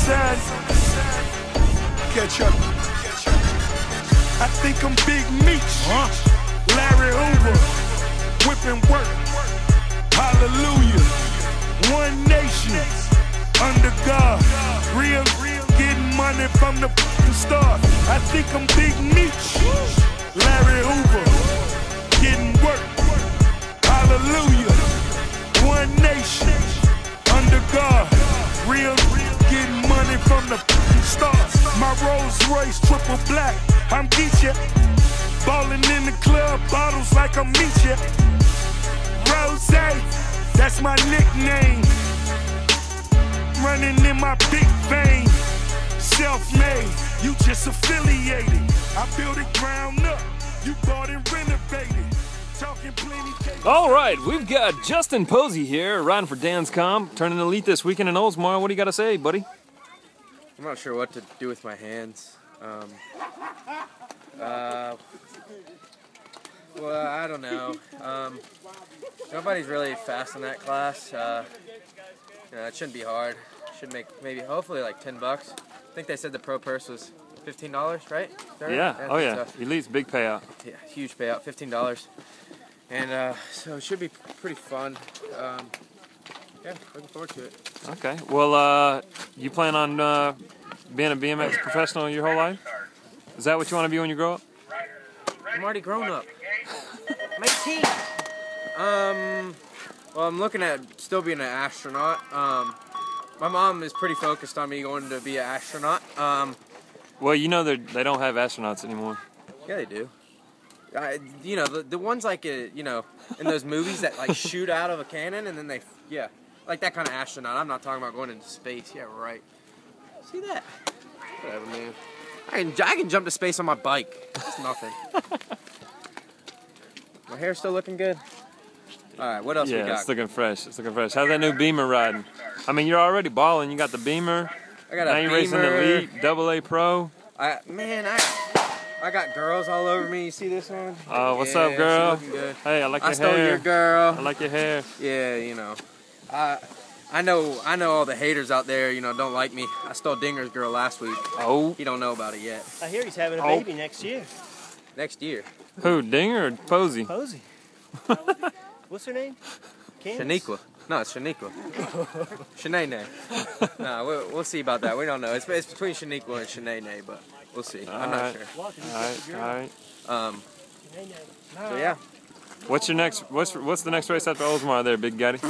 son. Catch up. I think I'm Big Meech. Larry Hoover. Whipping work. Hallelujah. One nation. Under God. Real. Getting money from the start. I think I'm Big Meech. Larry Hoover. Getting work. Hallelujah. One nation. Under God. Real. Getting money from the start. My Rolls Royce triple black. I'm Geechee. Ballin' in the club. Bottles like I'm Meechee. Rose. That's my nickname. Running in my big vein. Self-made, you just affiliated. I built it ground up, you bought and renovated. Talking plenty. All right, we've got Justin Posey here, riding for Dan's Comp, turning elite this weekend in Oldsmar. What do you got to say, buddy? I'm not sure what to do with my hands. Well, I don't know. Nobody's really fast in that class. It shouldn't be hard. Should make maybe, hopefully, like $10. I think they said the pro purse was $15, right? Yeah. Oh yeah. Elite's big payout. Yeah, huge payout, $15, and so it should be pretty fun. Yeah, looking forward to it. Okay. Well, you plan on being a BMX professional your whole life? Is that what you want to be when you grow up? I'm already grown up. I'm 18. Well, I'm looking at still being an astronaut. My mom is pretty focused on me going to be an astronaut. Well, you know they don't have astronauts anymore. Yeah, they do. You know, the ones like, you know, in those movies that like shoot out of a cannon and then they, yeah, like that kind of astronaut. I'm not talking about going into space. Yeah, right. See that? Whatever, man. I can jump to space on my bike. It's nothing. My hair's still looking good. All right, what else we got? Yeah, it's looking fresh. It's looking fresh. How's that new Beamer riding? I mean, you're already balling. You got the Beamer. I got now a you're Beamer. racing Elite, AA Pro. I got girls all over me. You see this one? Oh, what's yeah, up, girl? she's looking good. Hey, I like your I stole hair. your girl. I like your hair. Yeah, you know. I know all the haters out there, you know, don't like me. I stole Dinger's girl last week. Oh. He don't know about it yet. I hear he's having a baby next year. Next year. Who, Dinger or Posey? Posey. What's her name? Shaniqua. No, it's Shaniqua. Shanae. No, we'll see about that. We don't know. It's between Shaniqua and Shanae, but we'll see. I'm not sure. All right. So yeah. What's the next race after Oldsmar there, Big Daddy?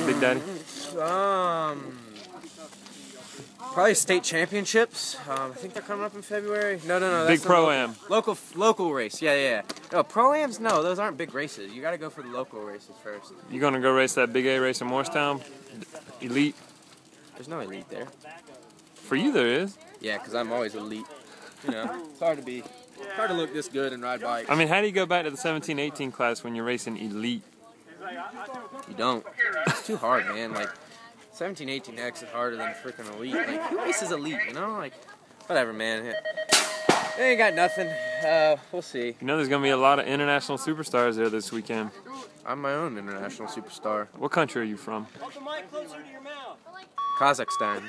Probably state championships. I think they're coming up in February. No. Big Pro-Am. Local race. Yeah. No, Pro-Ams, no, those aren't big races. You got to go for the local races first. You gonna go race that Big A race in Morristown? Elite? There's no elite there. For you there is. Yeah, because I'm always elite. You know, it's hard to look this good and ride bikes. I mean, how do you go back to the 17-18 class when you're racing Elite? You don't. It's too hard, man. Like, 17-18X is harder than freaking elite. Like, who races elite, you know? Like, whatever, man. They ain't got nothing. We'll see. You know there's going to be a lot of international superstars there this weekend. I'm my own international superstar. What country are you from? Hold the mic closer to your mouth. Kazakhstan.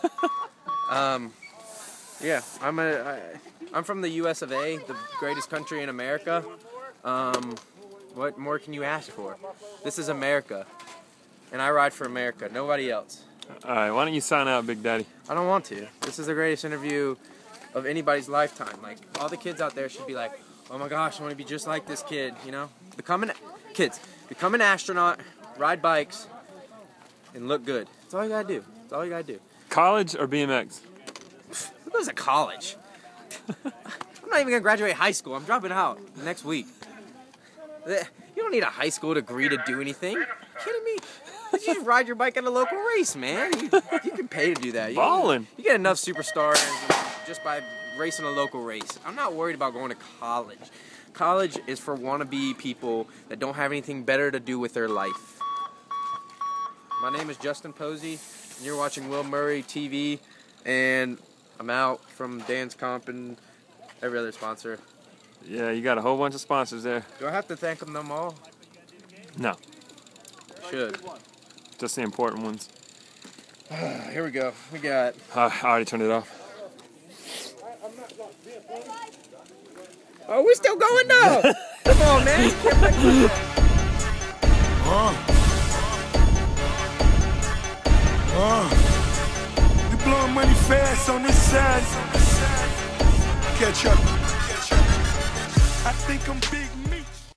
Yeah, I'm from the US of A, the greatest country in America. What more can you ask for? This is America. And I ride for America, nobody else. All right, why don't you sign out, Big Daddy? I don't want to. This is the greatest interview of anybody's lifetime. Like, all the kids out there should be like, oh my gosh, I want to be just like this kid, you know? Become an astronaut, ride bikes, and look good. That's all you gotta do. That's all you gotta do. College or BMX? Who goes to college? I'm not even gonna graduate high school. I'm dropping out next week. You don't need a high school degree to do anything. Are you kidding me? You just ride your bike at a local race, man. You can pay to do that. Ballin'. You get enough superstars just by racing a local race. I'm not worried about going to college. College is for wannabe people that don't have anything better to do with their life. My name is Justin Posey, and you're watching Will Murray TV, and I'm out from Dan's Comp and every other sponsor. Yeah, you got a whole bunch of sponsors there. Do I have to thank them all? No, I should. just the important ones. Here we go. We got. I already turned it off. Oh, we're still going though. Come on, man. You blowing money fast on this side. Catch up. I think I'm big.